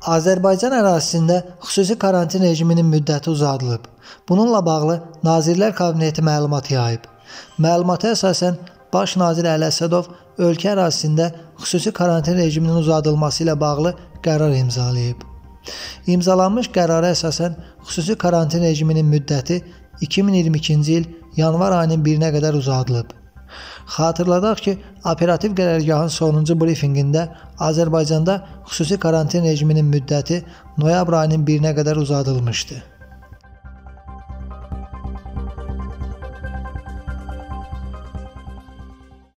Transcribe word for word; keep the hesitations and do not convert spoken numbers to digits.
Azərbaycan ərazisində xüsusi karantin rejiminin müddəti uzadılıb. Bununla bağlı Nazirlər Kabineti məlumat yayıb. Məlumata əsasən Baş nazir Əli Əsədov ölkə ərazisində xüsusi karantin rejiminin uzadılması ilə bağlı qərar imzalayıb. İmzalanmış qərara əsasən xüsusi karantin rejiminin müddəti iki min iyirmi ikinci il yanvar ayının birinə qədər uzadılıb. Xatırladaq ki, operativ qərargahın sonuncu brifinqində Azərbaycanda xüsusi karantin rejiminin müddəti noyabr ayının birinə qədər uzadılmışdı.